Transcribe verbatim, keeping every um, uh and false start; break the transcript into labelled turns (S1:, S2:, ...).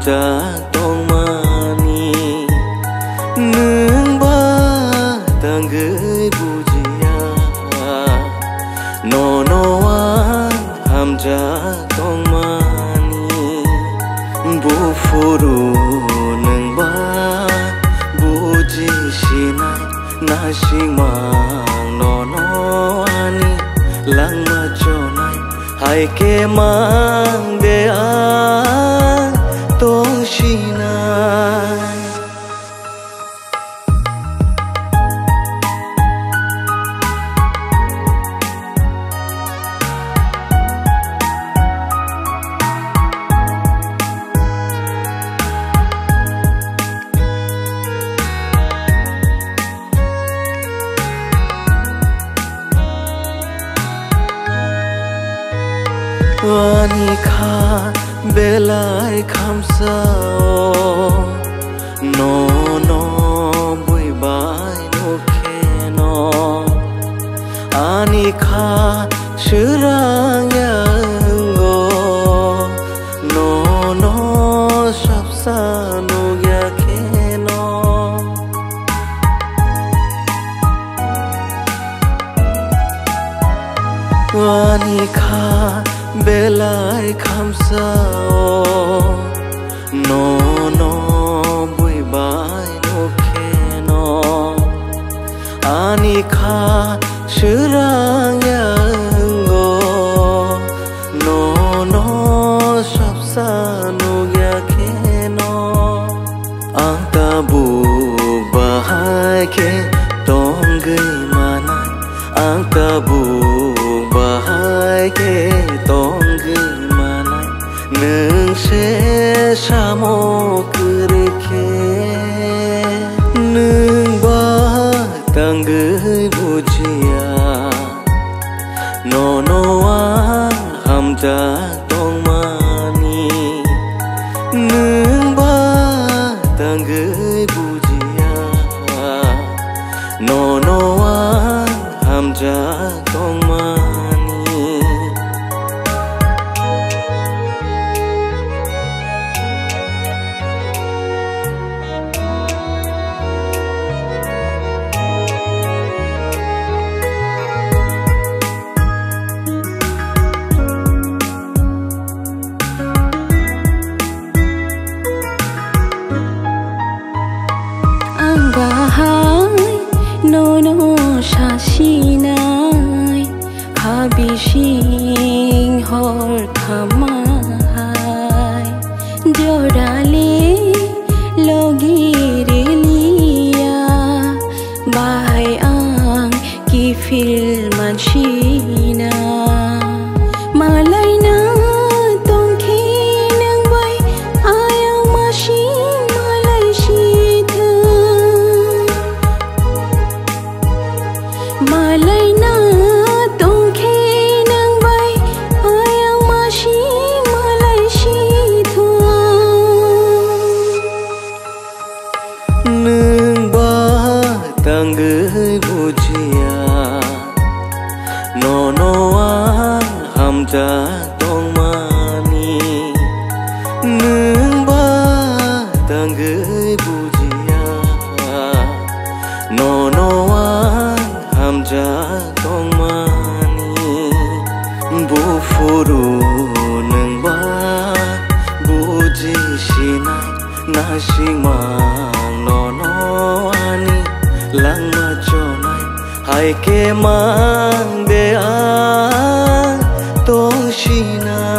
S1: hamja tongmani nungba tangai bujia no no one hamja tongmani bufuru nungba buji sinai nasimang no no ani langma chonai hai ke mang de a tong sinai Wani kha belai khamsao no no bui bai no kheno ani kha shurang yango no no sapsa no ya kheno Wani kha belai khamsao no no bui bai no kheno ani kha shurang yango no no sapsa no ya kheno ang tabu bahai ke tongai manai ang tabu bahai ke tongai manai nung se samo kurke nung ba tangai bujia no no one hamja tongmani nung ba tangai bujia no no one hamja tongmani
S2: no no shasinai khabishing hor thamai jorale logireliya bai ang ki fil manchina malai na tongki nang bai ayang mashi malai shi malai na tongkhe nang bai ayang mashi malai shi thua
S1: nung ba tangai bujia no no one hamja tongmani nung ba tangai bujia no no one hamja tongmani bufuru nungba buji sinai nasimang no no ani langma chonai hai ke mang de a tong sinai